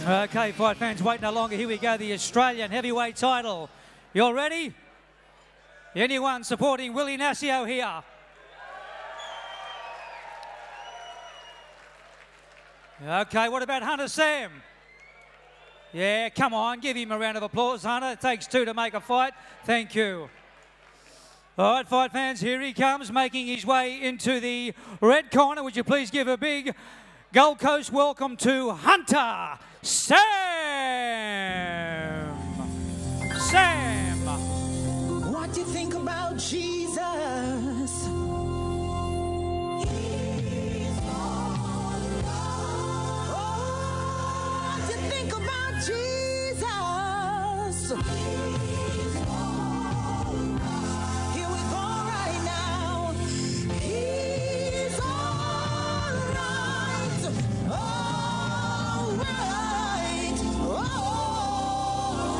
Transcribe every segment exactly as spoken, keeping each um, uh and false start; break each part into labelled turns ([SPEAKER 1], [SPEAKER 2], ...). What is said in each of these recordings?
[SPEAKER 1] Okay, fight fans, wait no longer. Here we go, the Australian heavyweight title. You all ready? Anyone supporting Willie Nasio here? Okay, what about Hunter Sam? Yeah, come on, give him a round of applause, Hunter. It takes two to make a fight. Thank you. All right, fight fans, here he comes, making his way into the red corner. Would you please give a big Gold Coast welcome to Hunter Sam. Sam.
[SPEAKER 2] What do you think about Jesus? He's all right. Oh, what do you think about Jesus? He's all right. Here we go right now. He's all right. All right. All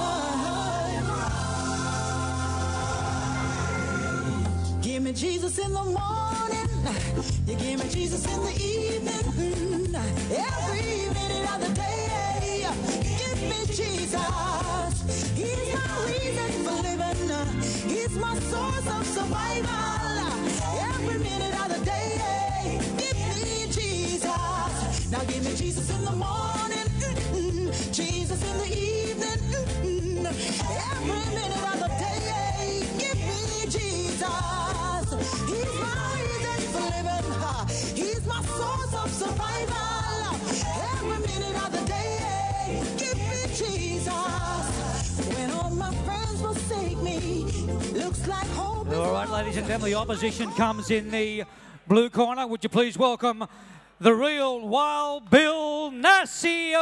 [SPEAKER 2] right. Give me Jesus in the morning. You give me Jesus in the evening. Every minute of the day. Give me Jesus. He's my reason for living. He's my source of survival. Every minute of the day. Give me Jesus. Now give me Jesus in the morning. Mm-mm. Jesus in the evening. Mm-mm. Every minute of the day. Give me Jesus. He's my reason for living. He's my source of survival. Every minute of the day. Give me Jesus. When all my friends forsake me, looks like hope.
[SPEAKER 1] All right, ladies and gentlemen, the opposition comes in the blue corner. Would you please welcome the real Wild Bill Nasio.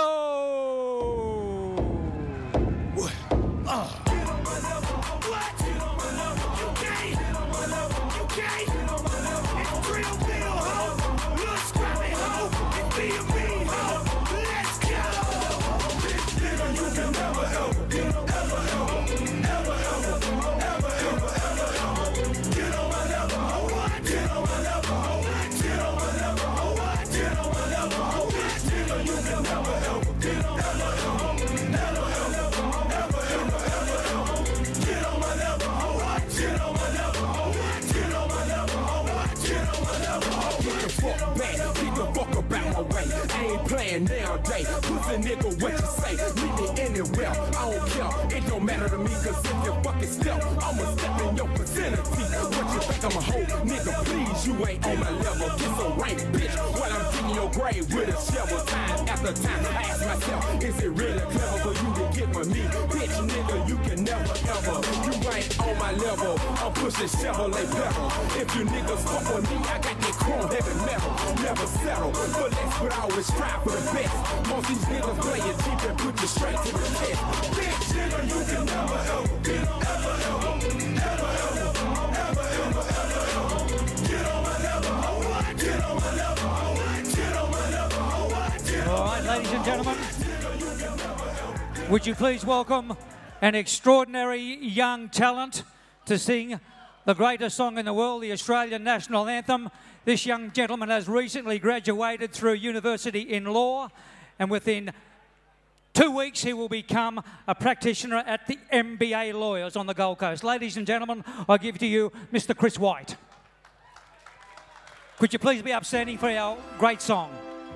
[SPEAKER 3] What? Uh. Get on my level. What? Get on my level. You can't. Get on my level. You can't. Get on my level. It's real Bill, ho. Look scrappy, ho. It's B and B, ho. Let's go. This nigga you can never ever, ever, ever, ever, ever, ever, ever, ever, ever. Get on my level. What? Get on my level. What? Get on my level. What? Get on my level. This nigga you can never ever, ever, ever, ever, ever, ever, ever, ever. Get on my level. What? Get on my level. What? Get on my level. What? Get on my level. Get the fuck back. Get the fuck about my way. I ain't playing nowadays. Pussy nigga, what you say? Meet me anywhere. I don't care. It don't matter to me, cause if you fucking step, I'ma step in your vicinity. What you think I'm a hoe? Nigga, please, you ain't on my level. Get some rank, bitch. While I'm digging your grave with a shovel. Time after time, I ask myself, is it really clever for you to get with me? Bitch, nigga, you can never ever. You ain't on my level. I'm pushing Chevrolet pedal. If you niggas fuck with me, I got that chrome heavy metal. Never settle for less, but I always strive for the best. Most these niggas play it cheap and put you straight to the test. Bitch, nigga, you can never ever, get ever, ever, ever, ever, ever, ever, ever, ever. Get on my level. What? Get on my level. What? Get on my level. What? Get
[SPEAKER 1] All right, ladies and gentlemen, would you please welcome an extraordinary young talent to sing the greatest song in the world, the Australian National Anthem. This young gentleman has recently graduated through university in law, and within two weeks he will become a practitioner at the M B A Lawyers on the Gold Coast. Ladies and gentlemen, I give to you Mister Chris White. Could you please be upstanding for our great song?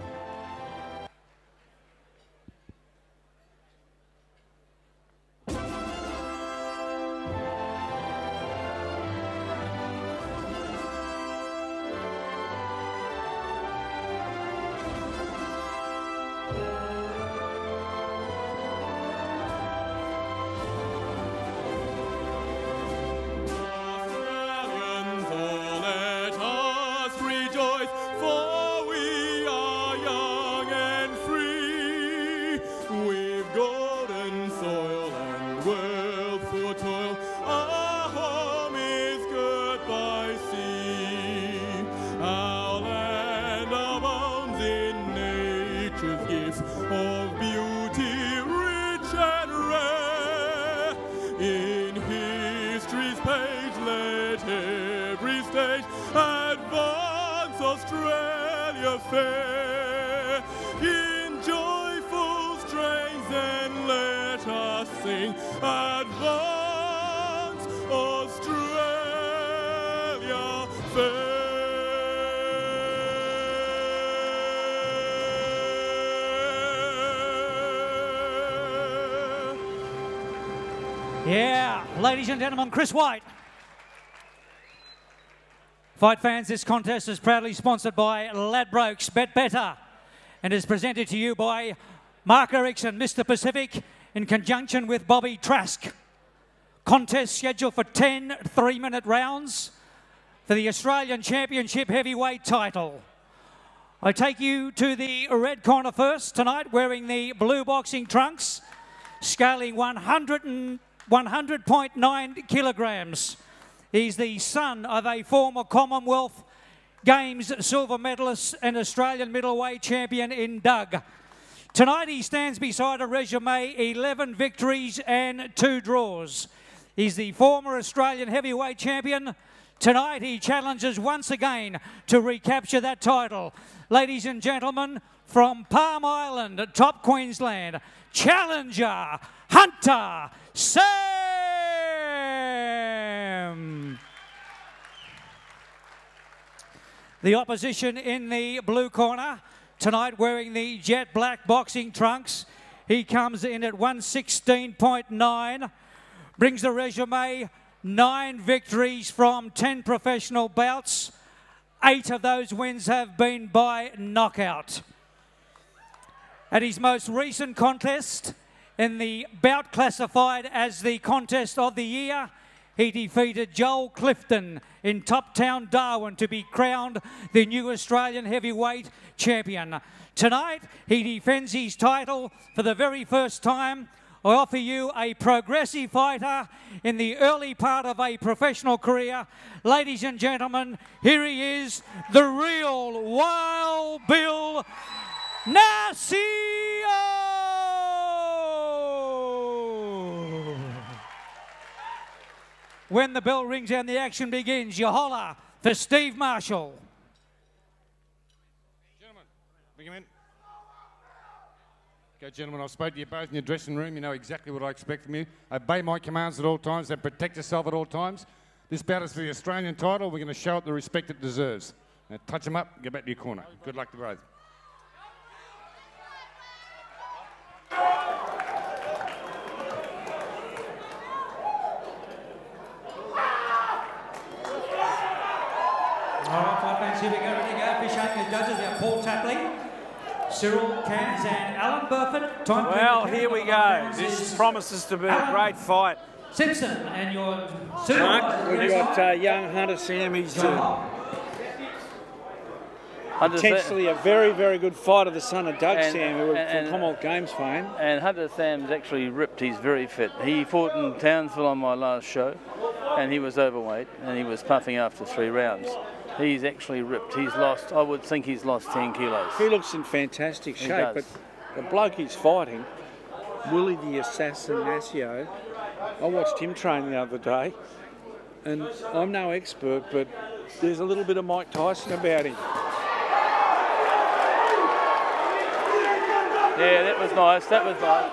[SPEAKER 4] Of beauty rich and rare, in history's page let every stage advance Australia fair, in joyful sing, advance, Australia fair.
[SPEAKER 1] Yeah, ladies and gentlemen, Chris White. Fight fans, this contest is proudly sponsored by Ladbrokes Bet Better and is presented to you by Mark Erickson, Mister Pacific, in conjunction with Bobby Trask. Contest scheduled for ten three-minute rounds for the Australian Championship heavyweight title. I take you to the red corner first tonight, wearing the blue boxing trunks, scaling one hundred point nine kilograms. He's the son of a former Commonwealth Games silver medalist and Australian middleweight champion in Doug. Tonight he stands beside a resume, eleven victories and two draws. He's the former Australian heavyweight champion. Tonight he challenges once again to recapture that title. Ladies and gentlemen, from Palm Island, top Queensland, challenger Hunter Sam. The opposition in the blue corner, tonight wearing the jet black boxing trunks. He comes in at one sixteen point nine, brings the resume, nine victories from ten professional bouts. Eight of those wins have been by knockout. At his most recent contest, in the bout classified as the contest of the year, he defeated Joel Clifton in Top Town, Darwin, to be crowned the new Australian heavyweight champion. Tonight, he defends his title for the very first time. I offer you a progressive fighter in the early part of a professional career. Ladies and gentlemen, here he is, the real Wild Bill Nasio! When the bell rings and the action begins, you holler for Steve Marshall.
[SPEAKER 5] Gentlemen, bring him in. Okay, gentlemen, I've spoken to you both in your dressing room. You know exactly what I expect from you. Obey my commands at all times and protect yourself at all times. This bout is for the Australian title. We're going to show it the respect it deserves. Now, touch him up, get back to your corner. Good luck to both.
[SPEAKER 1] All right, fight fans, here we go. Ready to go. Officiating the judges, we have Paul Tapley, Cyril Cairns and Alan Burford. Time
[SPEAKER 6] Well, here we go. This promises to be a great fight.
[SPEAKER 1] Simpson and your
[SPEAKER 6] Mark, we've got uh, young Hunter Sam. He's uh, potentially a very, very good fighter, the son of Doug
[SPEAKER 7] and,
[SPEAKER 6] Sam, who
[SPEAKER 7] and,
[SPEAKER 6] from Commonwealth Games fame.
[SPEAKER 7] And Hunter Sam's actually ripped. He's very fit. He fought in Townsville on my last show, and he was overweight, and he was puffing after three rounds. He's actually ripped. He's lost, I would think he's lost ten kilos.
[SPEAKER 6] He looks in fantastic
[SPEAKER 7] He
[SPEAKER 6] shape,
[SPEAKER 7] does.
[SPEAKER 6] but the bloke he's fighting, Willie the Assassin Nasio, I watched him train the other day, and I'm no expert, but there's a little bit of Mike Tyson about him.
[SPEAKER 7] Yeah, that was nice. That was nice.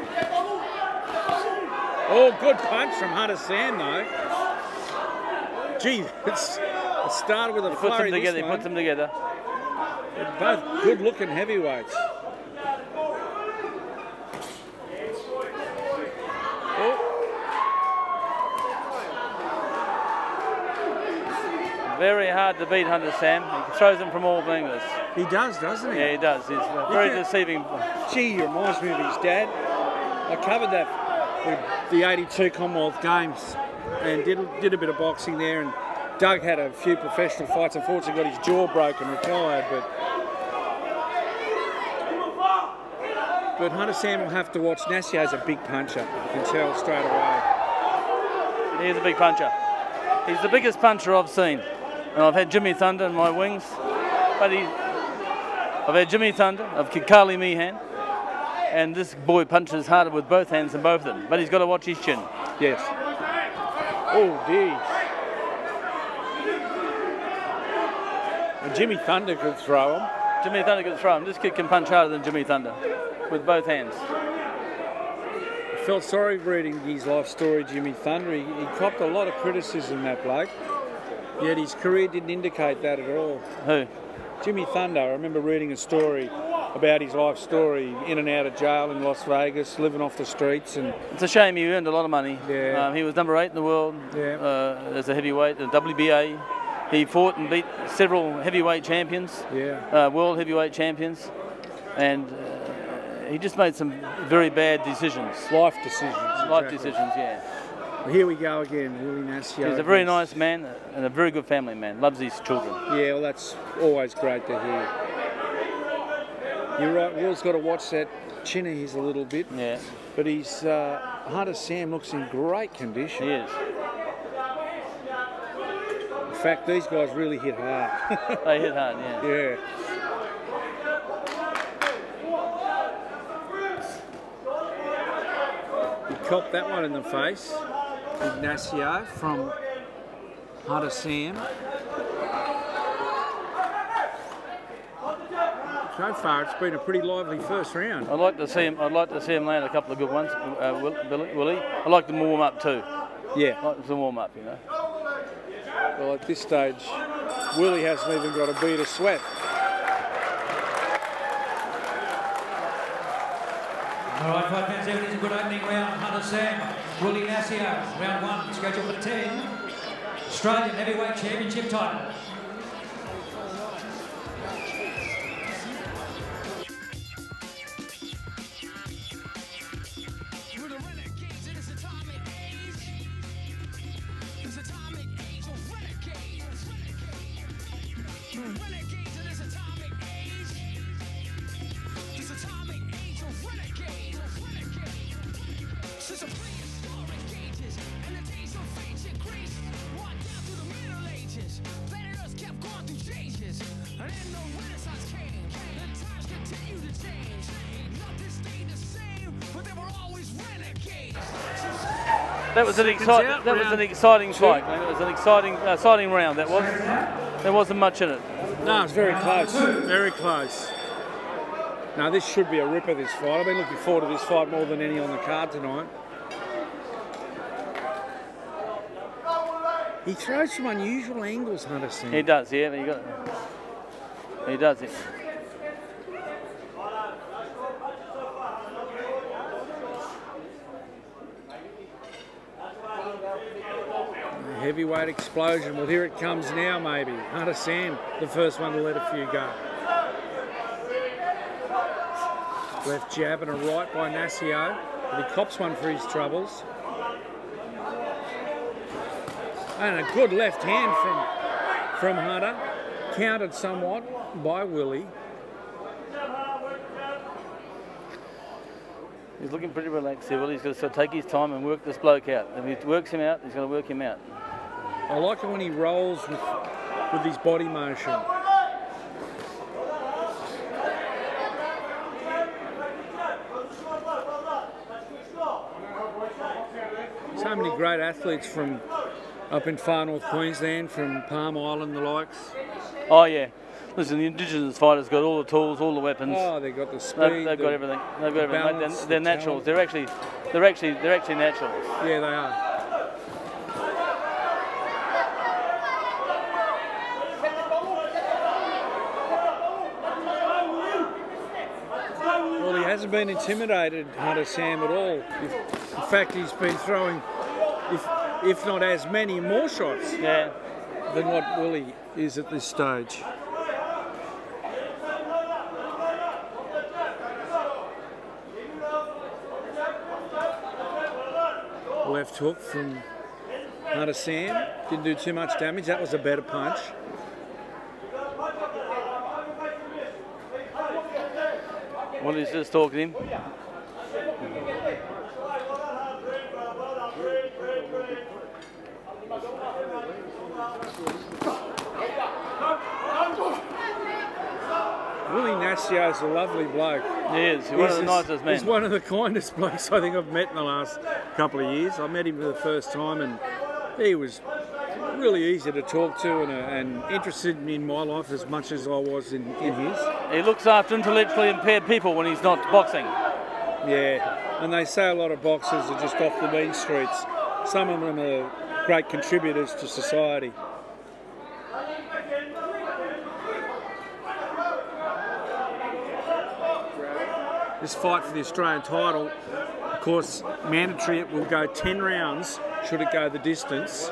[SPEAKER 6] Oh, good punch from Hunter Sam, though. Gee, it's, it started with a
[SPEAKER 7] He puts
[SPEAKER 6] flurry.
[SPEAKER 7] them together.
[SPEAKER 6] This
[SPEAKER 7] He
[SPEAKER 6] one.
[SPEAKER 7] puts them together.
[SPEAKER 6] They're both good-looking heavyweights.
[SPEAKER 7] Very hard to beat Hunter Sam. He throws them from all angles.
[SPEAKER 6] He does, doesn't he?
[SPEAKER 7] Yeah, he does. He's uh, very
[SPEAKER 6] can-
[SPEAKER 7] deceiving.
[SPEAKER 6] Gee, he reminds me of his dad. I covered that with the eighty-two Commonwealth Games and did, did a bit of boxing there, and Doug had a few professional fights. Unfortunately got his jaw broken, retired, but but Hunter Sam will have to watch. Nasio's a big puncher, you can tell straight away.
[SPEAKER 7] He's a big puncher. He's the biggest puncher I've seen. And I've had Jimmy Thunder in my wings, but he, I've had Jimmy Thunder, I've Kikali Meehan, and this boy punches harder with both hands than both of them, but he's got to watch his chin.
[SPEAKER 6] Yes. Oh, dear. And Jimmy Thunder could throw him.
[SPEAKER 7] Jimmy Thunder can throw him. This kid can punch harder than Jimmy Thunder with both hands.
[SPEAKER 6] felt sorry reading his life story, Jimmy Thunder. He, he copped a lot of criticism, that bloke. Yet his career didn't indicate that at all.
[SPEAKER 7] Who?
[SPEAKER 6] Jimmy Thunder. I remember reading a story about his life story, in and out of jail in Las Vegas, living off the streets. And
[SPEAKER 7] it's a shame he earned a lot of money.
[SPEAKER 6] Yeah.
[SPEAKER 7] Um, he was number eight in the world
[SPEAKER 6] Yeah.
[SPEAKER 7] uh, as a heavyweight, the W B A. He fought and beat several heavyweight champions,
[SPEAKER 6] Yeah.
[SPEAKER 7] uh, world heavyweight champions, and uh, he just made some very bad decisions.
[SPEAKER 6] Life decisions.
[SPEAKER 7] Life
[SPEAKER 6] exactly.
[SPEAKER 7] decisions, yeah.
[SPEAKER 6] Well, here we go again, Willie Nasio.
[SPEAKER 7] He's a very nice man and a very good family man. Loves his children.
[SPEAKER 6] Yeah, well, that's always great to hear. You're right, Will's got to watch that chin of his a little bit.
[SPEAKER 7] Yeah.
[SPEAKER 6] But his uh, Hunter Sam looks in great condition.
[SPEAKER 7] He is.
[SPEAKER 6] In fact, these guys really hit hard.
[SPEAKER 7] They hit hard, yeah.
[SPEAKER 6] Yeah. He copped that one in the face. Ignacio from Hunter Sam. So far, it's been a pretty lively first round.
[SPEAKER 7] I'd like to see him. I'd like to see him land a couple of good ones, uh, Will- Billy, Willie. I'd like them to warm up too.
[SPEAKER 6] Yeah.
[SPEAKER 7] I'd like them to warm up, you know.
[SPEAKER 6] Well, at this stage, Willie hasn't even got a bead of sweat.
[SPEAKER 1] All right, five fans, everything's a good opening round. Hunter Sam, Willie Nasio, round one, scheduled for ten. Australian Heavyweight Championship title.
[SPEAKER 7] That was an exciting. That was an exciting fight. Man. It was an exciting, uh, exciting round. That was. There wasn't much in it.
[SPEAKER 6] No, it's very close. Very close. Now this should be a ripper, this fight. I've been looking forward to this fight more than any on the card tonight. He throws some unusual angles, Hunter Sam.
[SPEAKER 7] He does, yeah. He got. He does it.
[SPEAKER 6] Heavyweight explosion. Well, here it comes now, maybe. Hunter Sam, the first one to let a few go. Left jab and a right by Nasio, but he cops one for his troubles. And a good left hand from, from Hunter, countered somewhat by Willie.
[SPEAKER 7] He's looking pretty relaxed here. Well, he's going to take his time and work this bloke out. If he works him out, he's going to work him out.
[SPEAKER 6] I like it when he rolls with, with his body motion. So many great athletes from up in far north Queensland, from Palm Island, the likes.
[SPEAKER 7] Oh yeah. Listen, the Indigenous fighters got all the tools, all the weapons.
[SPEAKER 6] Oh, they've got the speed.
[SPEAKER 7] They've, they've
[SPEAKER 6] the,
[SPEAKER 7] got everything. They've got
[SPEAKER 6] the
[SPEAKER 7] everything.
[SPEAKER 6] balance,
[SPEAKER 7] they're they're
[SPEAKER 6] the
[SPEAKER 7] naturals.
[SPEAKER 6] talent.
[SPEAKER 7] They're actually, they're actually, they're actually naturals.
[SPEAKER 6] Yeah, they are. Well, he hasn't been intimidated, Hunter Sam, at all. If, in fact, he's been throwing, if, if not as many more shots
[SPEAKER 7] Yeah.
[SPEAKER 6] than what Willie is at this stage. Left hook from Hunter Sam. Didn't do too much damage. That was a better punch.
[SPEAKER 7] Willie's just talking to him.
[SPEAKER 6] Willie Nasio is a lovely bloke.
[SPEAKER 7] He is. He's one of the nicest men.
[SPEAKER 6] He's one of the kindest blokes I think I've met in the last couple of years. I met him for the first time and he was really easy to talk to and, uh, and interested in my life as much as I was in, in his.
[SPEAKER 7] He looks after intellectually impaired people when he's not boxing.
[SPEAKER 6] Yeah, and they say a lot of boxers are just off the mean streets. Some of them are great contributors to society. This fight for the Australian title, of course, mandatory, it will go ten rounds, should it go the distance.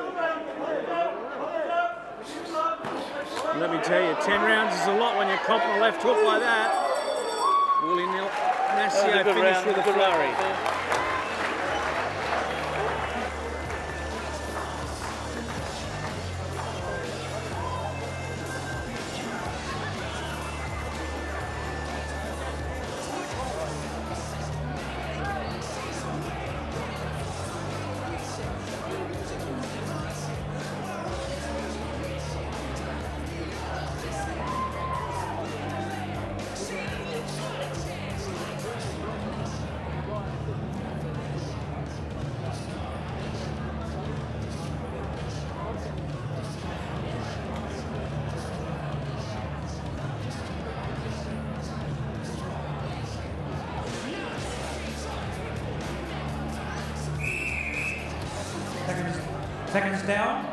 [SPEAKER 6] Let me tell you, ten rounds is a lot when you're copping a left hook like that. Willie Nasio finished round, with a flurry.
[SPEAKER 1] Seconds, seconds down.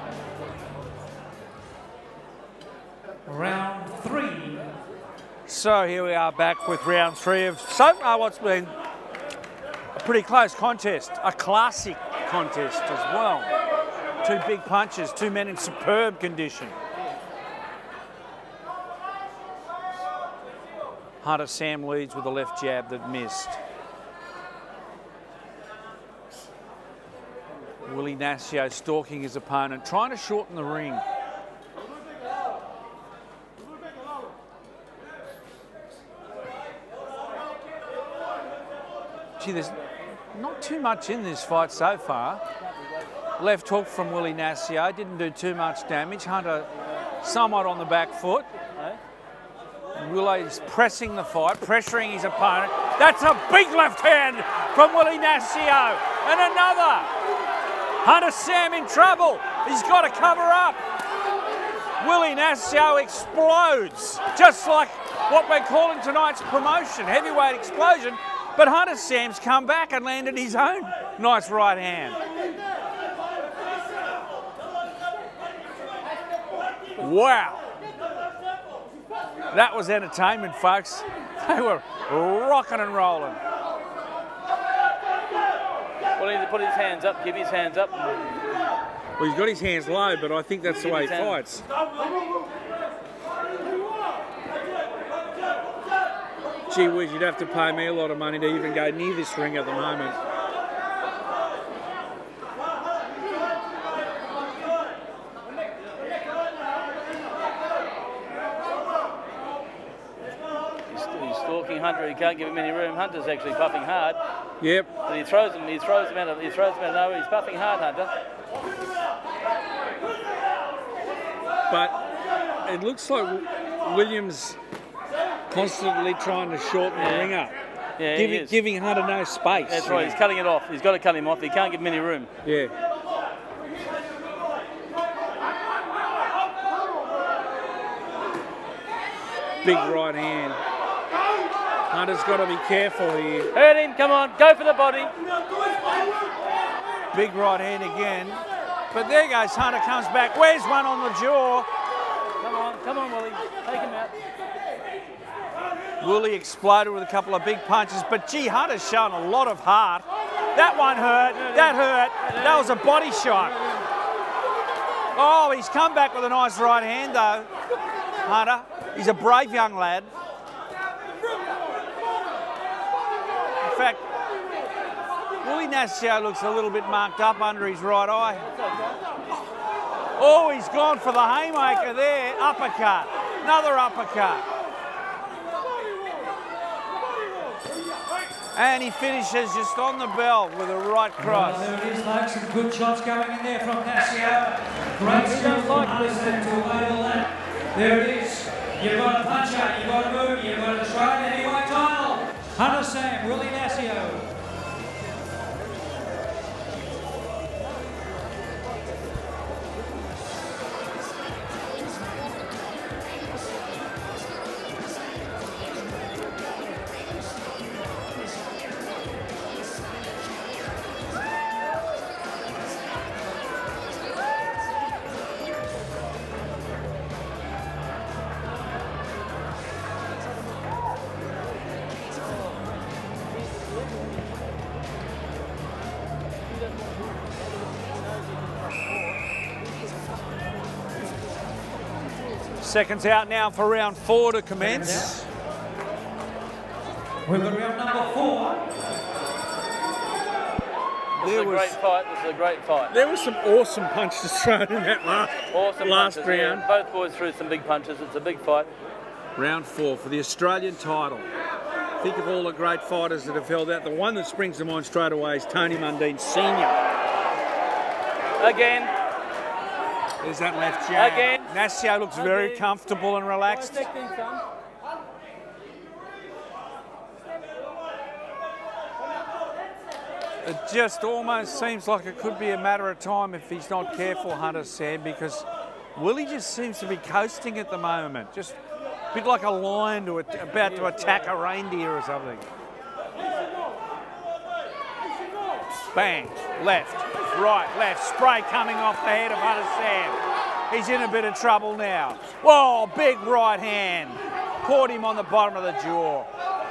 [SPEAKER 1] Round three.
[SPEAKER 6] So here we are back with round three of so far what's been a pretty close contest, a classic contest as well. Two big punches, two men in superb condition. Hunter Sam leads with a left jab that missed. Willie Nasio stalking his opponent, trying to shorten the ring. Gee, there's not too much in this fight so far. Left hook from Willie Nasio, didn't do too much damage. Hunter somewhat on the back foot. Willie's pressing the fight, pressuring his opponent. That's a big left hand from Willie Nasio. And another. Hunter Sam in trouble. He's got to cover up. Willie Nasio explodes, just like what we're calling tonight's promotion, heavyweight explosion. But Hunter Sam's come back and landed his own nice right hand. Wow. That was entertainment, folks. They were rocking and rolling.
[SPEAKER 7] Well, he needs to put his hands up, give his hands up.
[SPEAKER 6] Well, he's got his hands low, but I think that's the way he fights. Gee whiz, you'd have to pay me a lot of money to even go near this ring at the moment.
[SPEAKER 7] He's stalking Hunter. He can't give him any room. Hunter's actually puffing hard.
[SPEAKER 6] Yep.
[SPEAKER 7] But he throws him. He throws him out of. He throws him out of nowhere. He's puffing hard, Hunter.
[SPEAKER 6] But it looks like Williams constantly trying to shorten
[SPEAKER 7] yeah.
[SPEAKER 6] the ring up.
[SPEAKER 7] Yeah,
[SPEAKER 6] giving,
[SPEAKER 7] he is.
[SPEAKER 6] giving Hunter no space.
[SPEAKER 7] That's right. He's cutting it off. He's got to cut him off. He can't give him any room.
[SPEAKER 6] Yeah. Big right hand. Hunter's got to be careful here.
[SPEAKER 7] Hurt him. Come on. Go for the body.
[SPEAKER 6] Big right hand again. But there goes Hunter, comes back. Where's one on the jaw?
[SPEAKER 7] Come on. Come on, Willie. Take him out.
[SPEAKER 6] Willie exploded with a couple of big punches, but gee, Hunter's shown a lot of heart. That one hurt, that hurt, that was a body shot. Oh, he's come back with a nice right hand though, Hunter. He's a brave young lad. In fact, Willie Nasio looks a little bit marked up under his right eye. Oh, he's gone for the haymaker there, uppercut, another uppercut. And he finishes just on the bell with a right cross.
[SPEAKER 1] Well, there it is, folks. Some good shots going in there from Nasio. Great skill from Hunter Sam to evade all that. There it is. You've got a puncher, you've got a move, you've got a Australian heavyweight title. Hunter Sam, Willie Nasio.
[SPEAKER 6] Seconds out now for round four to commence.
[SPEAKER 1] We've got round number four.
[SPEAKER 7] This is a
[SPEAKER 6] was-
[SPEAKER 7] great fight. This is a great fight.
[SPEAKER 6] There were some awesome punches thrown in that last,
[SPEAKER 7] Awesome
[SPEAKER 6] last
[SPEAKER 7] punches,
[SPEAKER 6] round.
[SPEAKER 7] yeah. Both boys threw some big punches. It's a big fight.
[SPEAKER 6] Round four for the Australian title. Think of all the great fighters that have held out. The one that springs to mind straight away is Tony Mundine Senior
[SPEAKER 7] Again.
[SPEAKER 6] There's that left jab.
[SPEAKER 7] Again.
[SPEAKER 6] Nasio looks very comfortable and relaxed. It just almost seems like it could be a matter of time if he's not careful, Hunter Sam, because Willie just seems to be coasting at the moment. Just a bit like a lion to at- about to attack a reindeer or something. Bang, left, right, left, spray coming off the head of Hunter Sam. He's in a bit of trouble now. Whoa, big right hand. Caught him on the bottom of the jaw.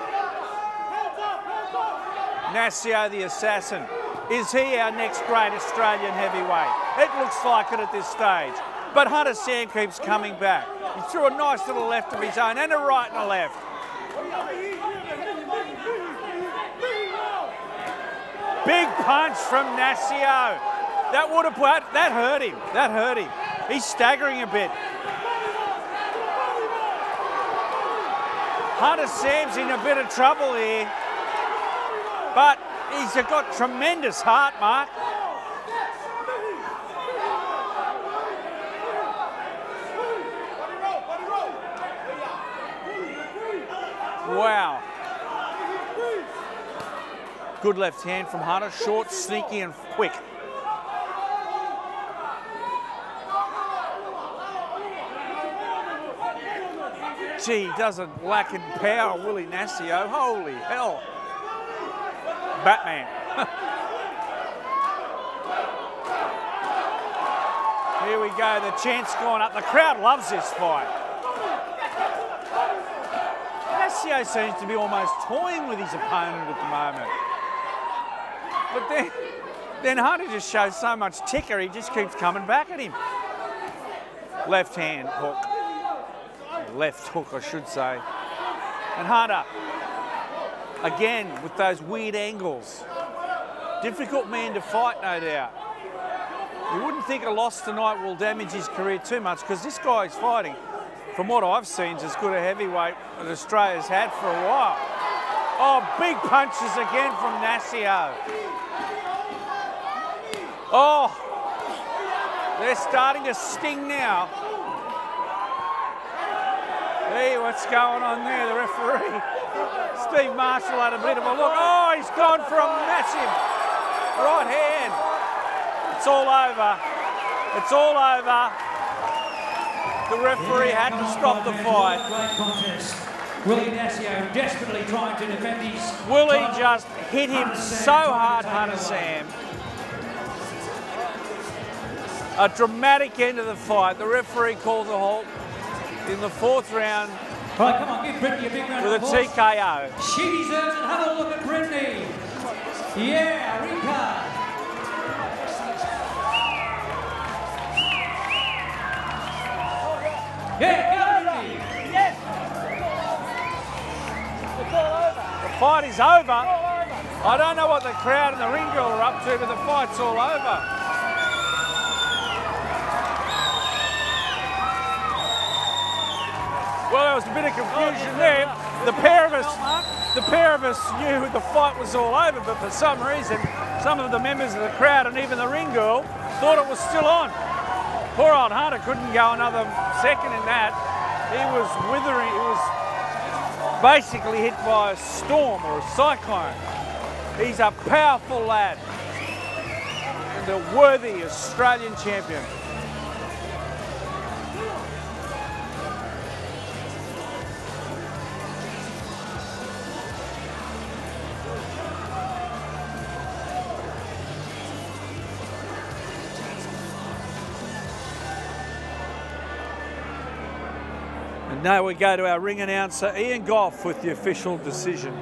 [SPEAKER 6] Nasio the assassin. Is he our next great Australian heavyweight? It looks like it at this stage. But Hunter Sam keeps coming back. He threw a nice little left of his own and a right and a left. Big punch from Nasio. That would have put, that hurt him. That hurt him. He's staggering a bit. Hunter Sam's in a bit of trouble here. But he's got tremendous heart, Mark. Wow. Good left hand from Hunter, short, sneaky and quick. Gee, he doesn't lack in power, Willie Nasio. Holy hell. Batman. Here we go, the chant's gone up. The crowd loves this fight. Nasio seems to be almost toying with his opponent at the moment. But then, then Hunter just shows so much ticker, he just keeps coming back at him. Left hand hook. Left hook, I should say. And Hunter, again, with those weird angles. Difficult man to fight, no doubt. You wouldn't think a loss tonight will damage his career too much, because this guy's fighting, from what I've seen, is as good a heavyweight that Australia's had for a while. Oh, big punches again from Nasio. Oh, they're starting to sting now. Hey, what's going on there, the referee? Steve Marshall had a bit of a look. Oh, he's gone for a massive right hand. It's all over. It's all over. The referee had to stop the fight.
[SPEAKER 1] Great contest. Willie Nasio desperately trying to defend his...
[SPEAKER 6] Willie just hit him so hard, Hunter Sam. A dramatic end of the fight. The referee calls a halt in the fourth round.
[SPEAKER 1] Right, come on, give Brittany a big round
[SPEAKER 6] With
[SPEAKER 1] of
[SPEAKER 6] a
[SPEAKER 1] applause.
[SPEAKER 6] T K O.
[SPEAKER 1] She deserves it. Have a look at Brittany. Yeah, Rika. Yeah, go Brittany.
[SPEAKER 6] Yes. It's all over. The fight is over. I don't know what the crowd and the ring girl are up to, but the fight's all over. Well, there was a bit of confusion there. The pair of us, the pair of us knew the fight was all over, but for some reason, some of the members of the crowd and even the ring girl thought it was still on. Poor old Hunter couldn't go another second in that. He was withering. He was basically hit by a storm or a cyclone. He's a powerful lad and a worthy Australian champion. And now we go to our ring announcer, Ian Goff, with the official decision.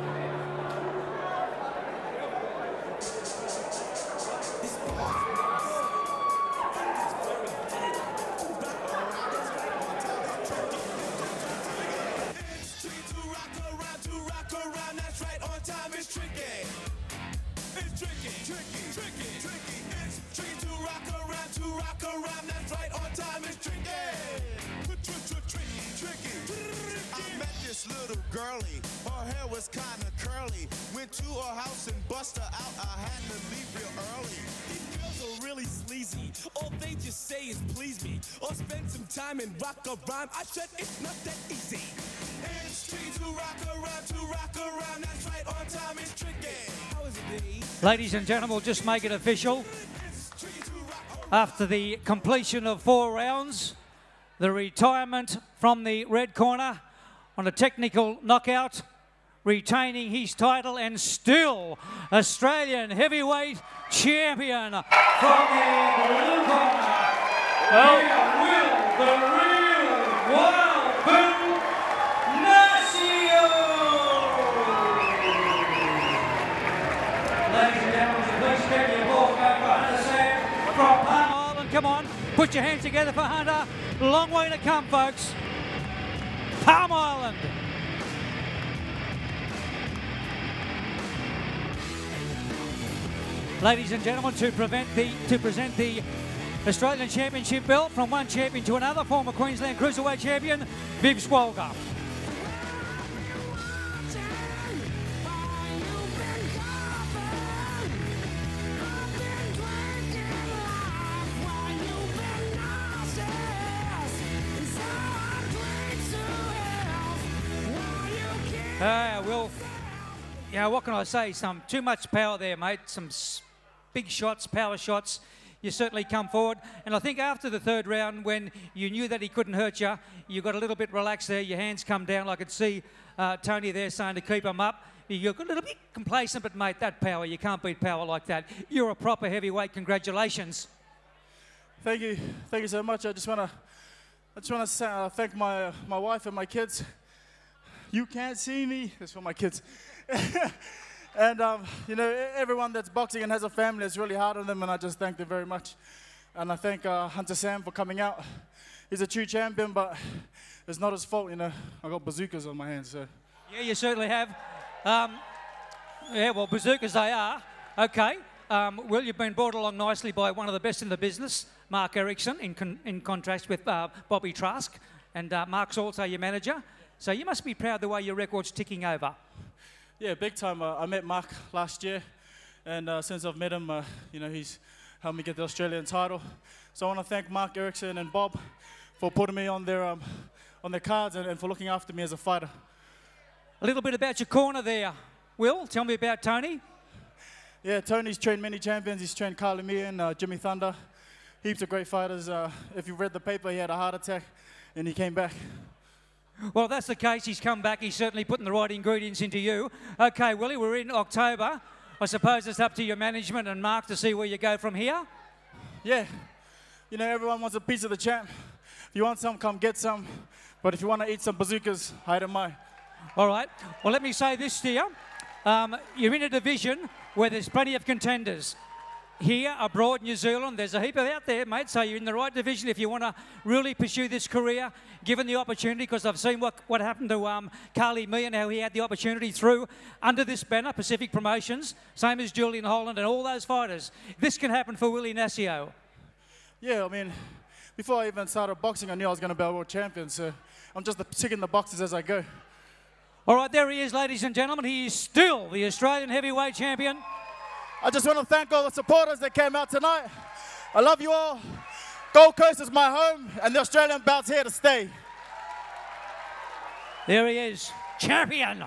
[SPEAKER 3] tricky, tricky, tricky. It's tricky to rock around, to rock around. That's right, on time is tricky. Tricky, tricky. I met this little girlie. Her hair was kinda curly. Went to her house and bust her out. I had to leave real early.
[SPEAKER 4] These girls are really sleazy. All they just say is please me, or spend some time and rock a rhyme. I said it's not that easy.
[SPEAKER 3] It's tricky to rock around, to rock around. That's right, on time is tricky.
[SPEAKER 4] How is it, B?
[SPEAKER 1] Ladies and gentlemen, we'll just make it official. After the completion of four rounds, the retirement from the red corner on a technical knockout, retaining his title and still Australian heavyweight champion from the blue corner. Well, Will the Real Wild Bill Nasio. Ladies and gentlemen, please get your ball back for Hunter Sam from Palm Island. Come on, put your hands together for Hunter. Long way to come, folks. Palm Island. Ladies and gentlemen, to prevent the to present the Australian Championship belt from one champion to another, former Queensland Cruiserweight champion, Viv Swolga. Uh, well, you know, what can I say? Some too much power there, mate. Some s big shots, power shots. You certainly come forward. And I think after the third round, when you knew that he couldn't hurt you, you got a little bit relaxed there. Your hands come down. I could see uh, Tony there saying to keep him up. You got a little bit complacent, but, mate, that power, you can't beat power like that. You're a proper heavyweight. Congratulations.
[SPEAKER 8] Thank you. Thank you so much. I just want to I just want to uh, thank my, uh, my wife and my kids. You can't see me. That's for my kids. And, um, you know, everyone that's boxing and has a family, it's really hard on them, and I just thank them very much. And I thank uh, Hunter Sam for coming out. He's a true champion, but it's not his fault, you know. I got bazookas on my hands, so.
[SPEAKER 1] Yeah, you certainly have. Um, yeah, well, bazookas they are. Okay. Um, Will, you've been brought along nicely by one of the best in the business, Mark Erickson, in, con in contrast with uh, Bobby Trask. And uh, Mark's also your manager. So you must be proud the way your record's ticking over.
[SPEAKER 8] Yeah, big time. Uh, I met Mark last year, and uh, since I've met him, uh, you know, he's helped me get the Australian title. So I want to thank Mark Erickson and Bob for putting me on their, um, on their cards and, and for looking after me as a fighter.
[SPEAKER 1] A little bit about your corner there, Will. Tell me about Tony.
[SPEAKER 8] Yeah, Tony's trained many champions. He's trained Carly Meehan, uh, Jimmy Thunder, heaps of great fighters. Uh, if you read the paper, he had a heart attack, and he came back.
[SPEAKER 1] Well, if that's the case, he's come back. He's certainly putting the right ingredients into you. Okay, Willie, we're in October. I suppose it's up to your management and Mark to see where you go from here.
[SPEAKER 8] Yeah. You know, everyone wants a piece of the champ. If you want some, come get some. But if you want to eat some bazookas, I don't mind.
[SPEAKER 1] All right. Well, let me say this to you. Um, you're in a division where there's plenty of contenders. Here, abroad, New Zealand, there's a heap of out there, mate, so you're in the right division if you want to really pursue this career, given the opportunity, because I've seen what, what happened to um, Carly Meehan, how he had the opportunity through, under this banner, Pacific Promotions, same as Julian Holland and all those fighters. This can happen for Willie Nasio.
[SPEAKER 8] Yeah, I mean, before I even started boxing, I knew I was going to be a world champion, so I'm just ticking the boxes as I go.
[SPEAKER 1] All right, there he is, ladies and gentlemen. He is still the Australian heavyweight champion.
[SPEAKER 8] I just want to thank all the supporters that came out tonight. I love you all. Gold Coast is my home, and the Australian bout's here to stay.
[SPEAKER 1] There he is, champion.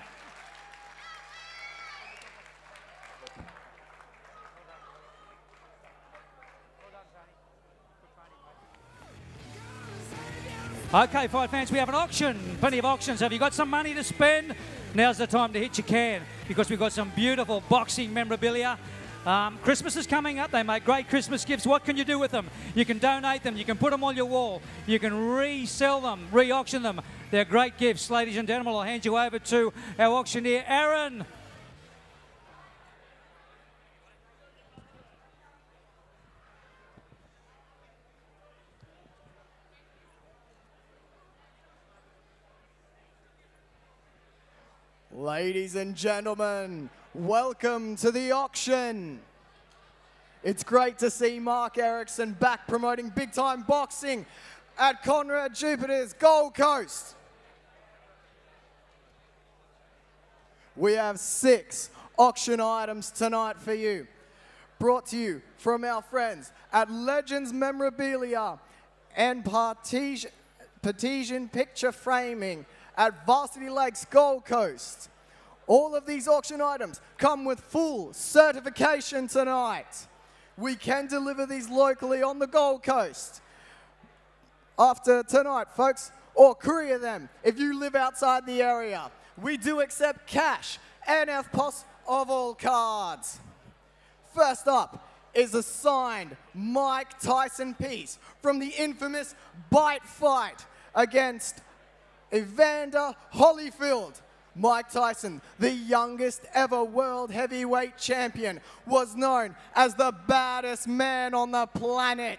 [SPEAKER 1] Okay, fight fans, we have an auction. Plenty of auctions. Have you got some money to spend? Now's the time to hit your can, because we've got some beautiful boxing memorabilia. Um, Christmas is coming up. They make great Christmas gifts. What can you do with them? You can donate them. You can put them on your wall. You can resell them, re-auction them. They're great gifts. Ladies and gentlemen, I'll hand you over to our auctioneer, Aaron.
[SPEAKER 9] Ladies and gentlemen, welcome to the auction. It's great to see Mark Erickson back promoting big-time boxing at Conrad Jupiter's Gold Coast. We have six auction items tonight for you, brought to you from our friends at Legends Memorabilia and Partition, Partition Picture Framing at Varsity Lakes Gold Coast. All of these auction items come with full certification tonight. We can deliver these locally on the Gold Coast after tonight, folks, or courier them if you live outside the area. We do accept cash and F P O S of all cards. First up is a signed Mike Tyson piece from the infamous Bite Fight against Evander Holyfield. Mike Tyson, the youngest ever world heavyweight champion, was known as the baddest man on the planet.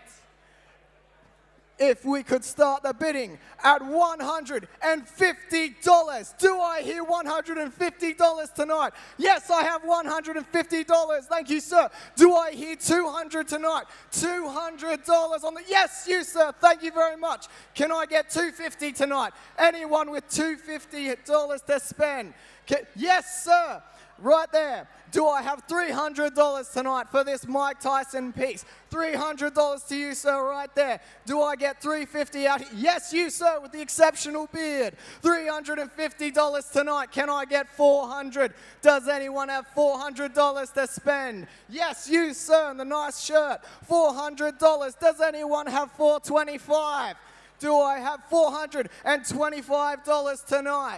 [SPEAKER 9] If we could start the bidding at one hundred fifty dollars. Do I hear one hundred fifty dollars tonight? Yes, I have one hundred fifty dollars. Thank you, sir. Do I hear two hundred dollars tonight? two hundred dollars on the... Yes, you, sir. Thank you very much. Can I get two hundred fifty dollars tonight? Anyone with two hundred fifty dollars to spend? Can... Yes, sir. Right there. Do I have three hundred dollars tonight for this Mike Tyson piece? three hundred dollars to you, sir, right there. Do I get three hundred fifty dollars out here? Yes, you, sir, with the exceptional beard. three hundred fifty dollars tonight. Can I get four hundred dollars? Does anyone have four hundred dollars to spend? Yes, you, sir, in the nice shirt. four hundred dollars. Does anyone have four hundred twenty-five dollars? Do I have four hundred twenty-five dollars tonight?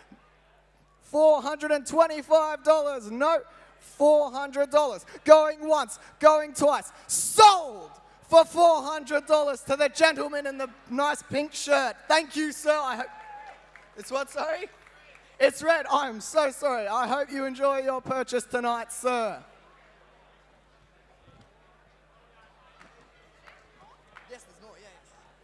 [SPEAKER 9] four hundred twenty-five dollars. No. four hundred dollars. Going once, going twice. Sold for four hundred dollars to the gentleman in the nice pink shirt. Thank you, sir. I hope... It's what, sorry? It's red. I'm so sorry. I hope you enjoy your purchase tonight, sir. Yes, there's more, yes.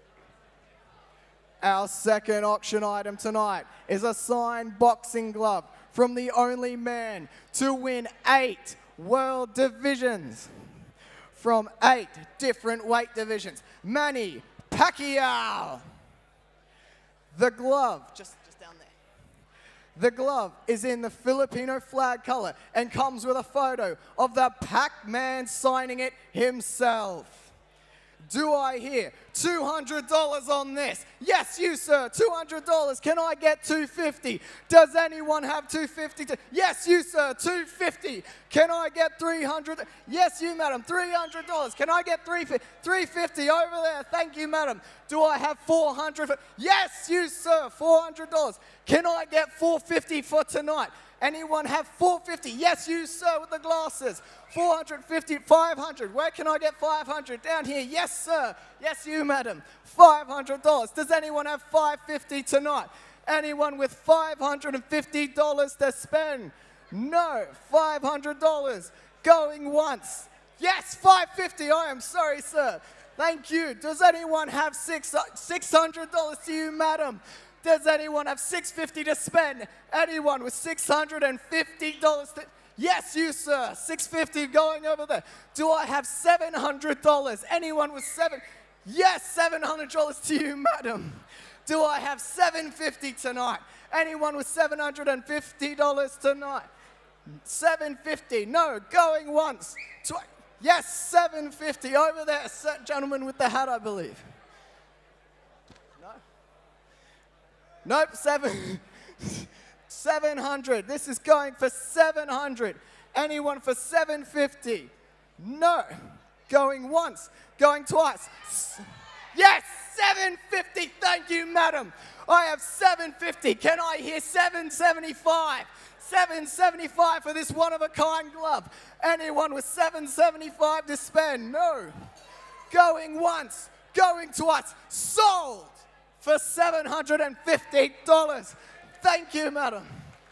[SPEAKER 9] Our second auction item tonight is a signed boxing glove from the only man to win eight world divisions from eight different weight divisions, Manny Pacquiao. The glove, just, just down there. The glove is in the Filipino flag color and comes with a photo of the Pac-Man signing it himself. Do I hear two hundred dollars on this? Yes, you, sir, two hundred dollars. Can I get two hundred fifty dollars? Does anyone have two hundred fifty dollars? Yes, you, sir, two hundred fifty dollars. Can I get three hundred dollars? Yes, you, madam, three hundred dollars. Can I get three hundred fifty dollars? Over there, thank you, madam. Do I have four hundred dollars? Yes, you, sir, four hundred dollars. Can I get four hundred fifty dollars for tonight? Anyone have four hundred fifty dollars? Yes, you, sir, with the glasses. four hundred fifty dollars, five hundred dollars. Where can I get five hundred dollars? Down here. Yes, sir. Yes, you, madam. five hundred dollars. Does anyone have five hundred fifty dollars tonight? Anyone with five hundred fifty dollars to spend? No. five hundred dollars. Going once. Yes, five hundred fifty dollars. I am sorry, sir. Thank you. Does anyone have six hundred dollars to you, madam? Does anyone have six hundred fifty dollars to spend? Anyone with six hundred fifty dollars to... Yes, you, sir. six hundred fifty dollars going over there. Do I have seven hundred dollars? Anyone with seven... Yes, seven hundred dollars to you, madam. Do I have seven hundred fifty dollars tonight? Anyone with seven hundred fifty dollars tonight? seven hundred fifty dollars. No, going once. Twi yes, seven hundred fifty dollars. Over there, gentleman with the hat, I believe. Nope, seven, seven hundred. This is going for seven hundred. Anyone for seven fifty? No. Going once, going twice. Yes, seven fifty. Thank you, madam. I have seven fifty. Can I hear seven seventy-five? seven seventy-five for this one-of-a-kind glove. Anyone with seven seventy-five to spend? No. Going once, going twice. Sold for seven hundred fifty dollars. Thank you, madam.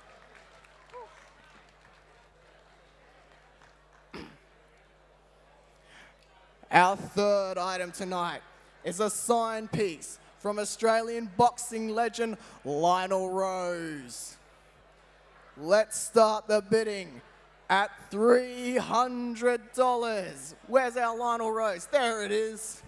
[SPEAKER 9] Our third item tonight is a signed piece from Australian boxing legend Lionel Rose. Let's start the bidding at three hundred dollars. Where's our Lionel Rose? There it is.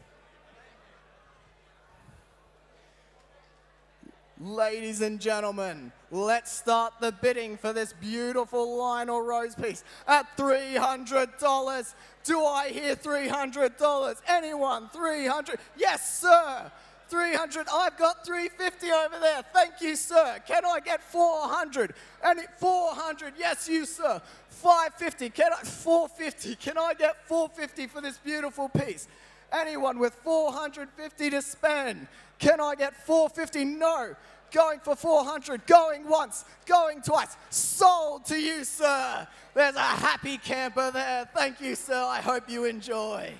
[SPEAKER 9] Ladies and gentlemen, let's start the bidding for this beautiful Lionel Rose piece at three hundred dollars. Do I hear three hundred dollars? Anyone? three hundred dollars? Yes, sir. three hundred dollars. I've got three hundred fifty dollars over there. Thank you, sir. Can I get four hundred dollars? And four hundred dollars. Yes, you, sir. five hundred fifty dollars. Can I? four hundred fifty dollars. Can I get four hundred fifty dollars for this beautiful piece? Anyone with four hundred fifty dollars to spend? Can I get four hundred fifty dollars? No. Going for four hundred dollars. Going once. Going twice. Sold to you, sir. There's a happy camper there. Thank you, sir. I hope you enjoy.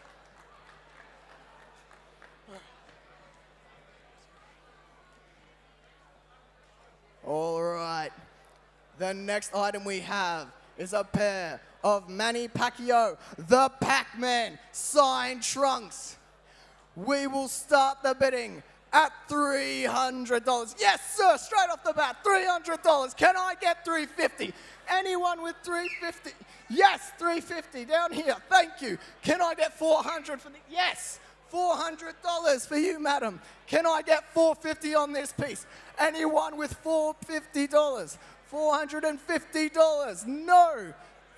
[SPEAKER 9] All right. The next item we have is a pair of Manny Pacquiao, the Pac-Man, signed trunks. We will start the bidding at three hundred dollars. Yes, sir, straight off the bat, three hundred dollars. Can I get three hundred fifty dollars? Anyone with three hundred fifty dollars? Yes, three hundred fifty dollars, down here, thank you. Can I get four hundred dollars for the, yes, four hundred dollars for you, madam. Can I get four hundred fifty dollars on this piece? Anyone with four hundred fifty dollars? four hundred fifty dollars, no.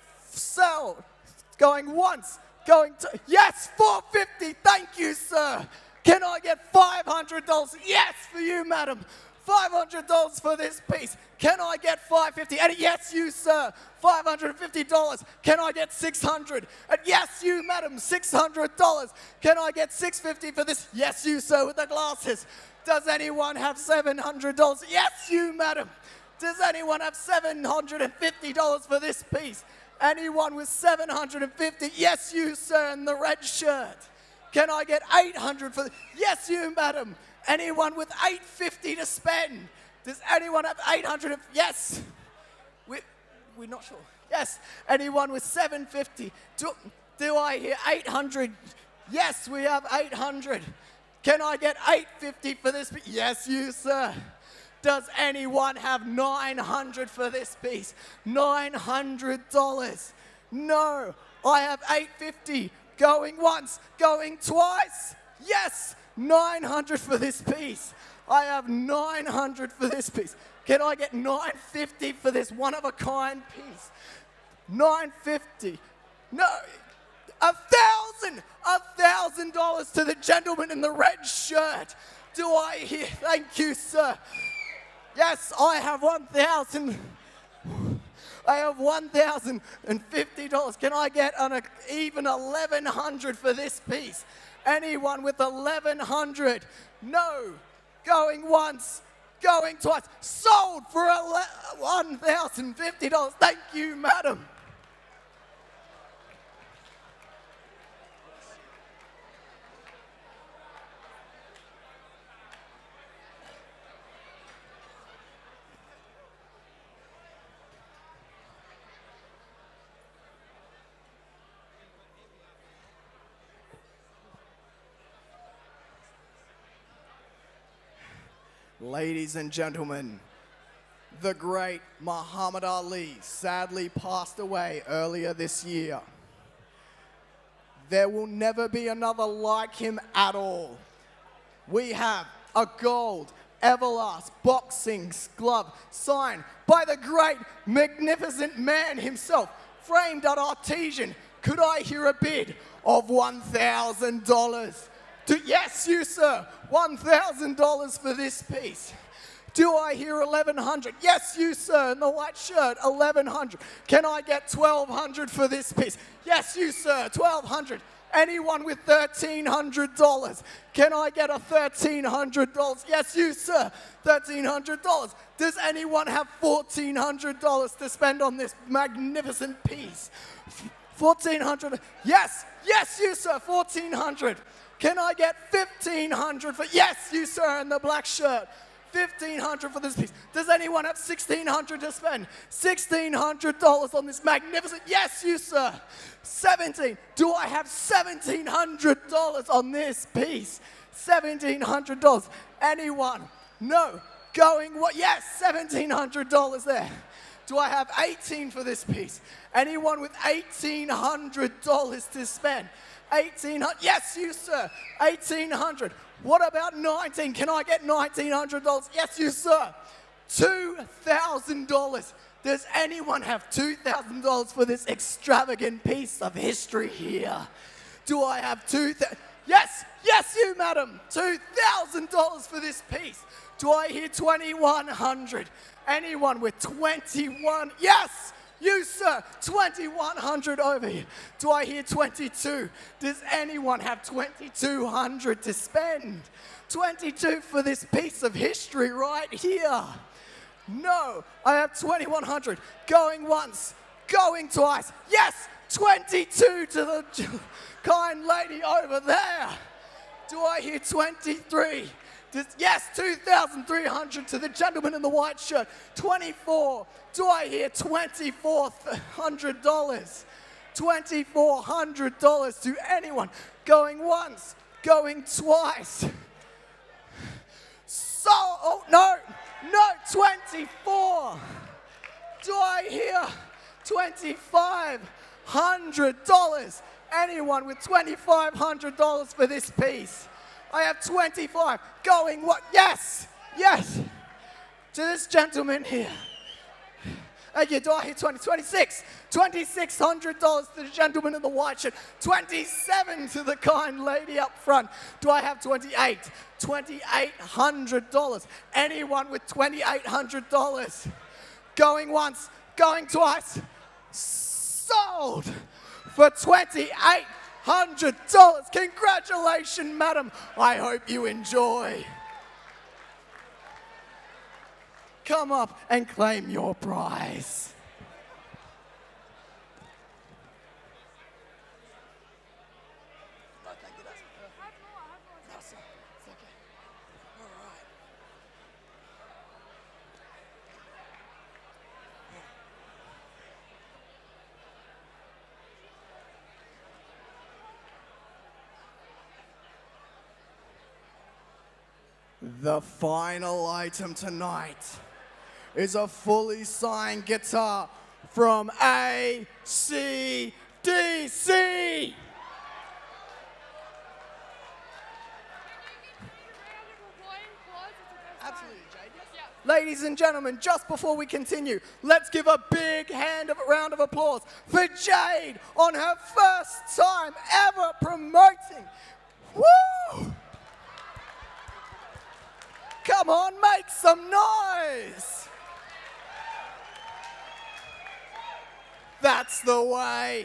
[SPEAKER 9] Sell, going once, going to, yes, four hundred fifty dollars, thank you, sir. Can I get five hundred dollars? Yes, for you, madam. five hundred dollars for this piece. Can I get five hundred fifty dollars? And yes, you, sir. five hundred fifty dollars. Can I get six hundred dollars? And yes, you, madam. six hundred dollars. Can I get six hundred fifty dollars for this? Yes, you, sir, with the glasses. Does anyone have seven hundred dollars? Yes, you, madam. Does anyone have seven hundred fifty dollars for this piece? Anyone with seven hundred fifty dollars? Yes, you, sir, in the red shirt. Can I get eight hundred dollars for this? Yes, you, madam. Anyone with eight hundred fifty dollars to spend? Does anyone have eight hundred dollars? Yes. We're, we're not sure. Yes. Anyone with seven hundred fifty dollars? Do, do I hear eight hundred dollars? Yes, we have eight hundred dollars. Can I get eight hundred fifty dollars for this piece? Yes, you, sir. Does anyone have nine hundred dollars for this piece? nine hundred dollars. No. I have eight hundred fifty dollars. Going once, going twice. Yes, nine hundred for this piece. I have nine hundred for this piece. Can I get nine hundred fifty for this one-of-a-kind piece? nine hundred fifty. No, a thousand, a thousand dollars to the gentleman in the red shirt. Do I hear? Thank you, sir. Yes, I have one thousand. I have one thousand fifty dollars. Can I get an even eleven hundred for this piece? Anyone with eleven hundred? No. Going once, going twice. Sold for one thousand fifty dollars. Thank you, madam. Ladies and gentlemen, the great Muhammad Ali sadly passed away earlier this year. There will never be another like him at all. We have a gold Everlast boxing glove signed by the great, magnificent man himself, framed at Artesian. Could I hear a bid of one thousand dollars? Do, yes, you, sir. one thousand dollars for this piece. Do I hear eleven hundred dollars? Yes, you, sir, in the white shirt, eleven hundred dollars. Can I get twelve hundred dollars for this piece? Yes, you, sir, twelve hundred dollars. Anyone with thirteen hundred dollars? Can I get a thirteen hundred dollars? Yes, you, sir, thirteen hundred dollars. Does anyone have fourteen hundred dollars to spend on this magnificent piece? fourteen hundred dollars. Yes, yes, you, sir, fourteen hundred dollars. Can I get fifteen hundred dollars for, yes, you, sir, in the black shirt. fifteen hundred dollars for this piece. Does anyone have sixteen hundred dollars to spend? sixteen hundred dollars on this magnificent, yes, you, sir. seventeen. Do I have seventeen hundred dollars on this piece? seventeen hundred dollars. Anyone? No. Going what? Yes, seventeen hundred dollars there. Do I have eighteen for this piece? Anyone with eighteen hundred dollars to spend? eighteen hundred, yes you sir, eighteen hundred. What about nineteen? Can I get nineteen hundred dollars? Yes you sir. two thousand dollars. Does anyone have two thousand dollars for this extravagant piece of history here? Do I have two thousand? Yes, yes you madam, two thousand dollars for this piece. Do I hear twenty-one hundred? Anyone with twenty-one? Yes, you sir, twenty-one hundred over here. Do I hear twenty-two? Does anyone have twenty-two hundred to spend? twenty-two for this piece of history right here. No, I have twenty-one hundred. Going once, going twice. Yes, twenty-two to the kind lady over there. Do I hear twenty-three? Does, yes, two thousand three hundred to the gentleman in the white shirt. twenty-four. Do I hear twenty-four hundred dollars? twenty-four hundred dollars to anyone. Going once, going twice. So, oh no, no, twenty-four. Do I hear twenty-five hundred dollars? Anyone with twenty-five hundred dollars for this piece? I have twenty-five. Going what? Yes, yes. To this gentleman here. Thank you. Do I hear twenty? twenty-six. twenty-six hundred dollars to the gentleman in the white shirt. twenty-seven to the kind lady up front. Do I have twenty-eight? twenty-eight hundred dollars. Anyone with twenty-eight hundred dollars? Going once, going twice. Sold for twenty-eight hundred dollars. Congratulations, madam. I hope you enjoy. Come up and claim your prize. The final item tonight is a fully signed guitar from A C D C. Absolutely, Jade. Yes. Ladies and gentlemen, just before we continue, let's give a big hand of a round of applause for Jade on her first time ever promoting. Woo! Come on, make some noise. That's the way.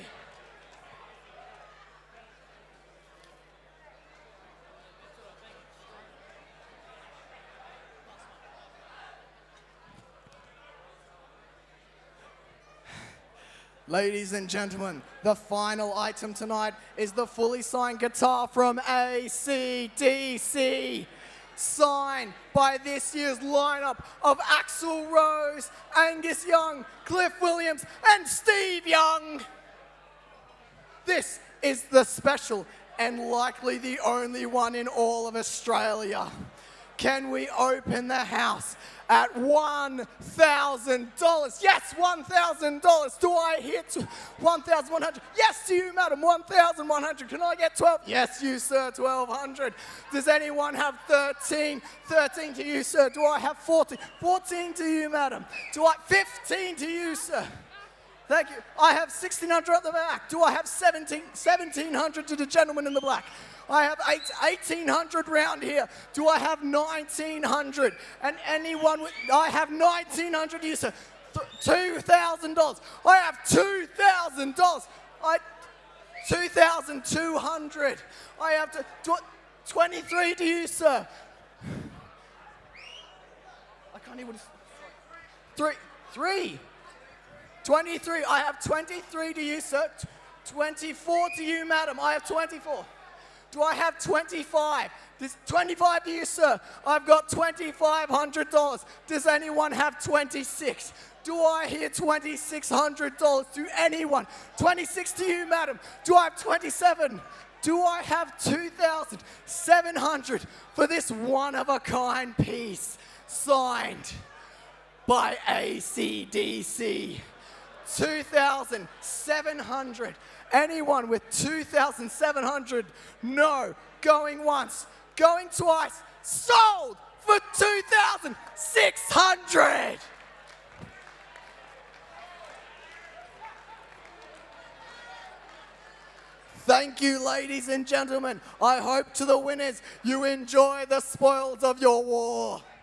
[SPEAKER 9] Ladies and gentlemen, the final item tonight is the fully signed guitar from A C D C. Signed by this year's lineup of Axl Rose, Angus Young, Cliff Williams, and Steve Young. This is the special and likely the only one in all of Australia. Can we open the house at one thousand dollars? Yes, one thousand dollars. Do I hit one thousand one hundred dollars? Yes to you, madam, one thousand one hundred dollars. Can I get twelve? Yes, you, sir, twelve hundred dollars. Does anyone have thirteen? thirteen to you, sir. Do I have fourteen? fourteen to you, madam. Do I fifteen to you, sir? Thank you. I have sixteen hundred at the back. Do I have seventeen? seventeen hundred to the gentleman in the black. I have eight, eighteen hundred round here. Do I have nineteen hundred? And anyone with, I have nineteen hundred here, sir. two thousand dollars. I have two thousand dollars. I, two thousand two hundred. I have to, twenty-three to you, sir. I can't even, three, three. twenty-three, I have twenty-three to you, sir. twenty-four to you, madam. I have twenty-four. Do I have twenty-five? Does twenty-five to you, sir? I've got twenty-five hundred dollars. Does anyone have twenty-six? Do I hear twenty-six hundred dollars to anyone? twenty-six to you, madam. Do I have twenty-seven? Do I have two thousand seven hundred for this one-of-a-kind piece signed by A C D C. two thousand seven hundred. Anyone with two thousand seven hundred? No. Going once, going twice. Sold for two thousand six hundred. Thank you, ladies and gentlemen. I hope to the winners you enjoy the spoils of your war.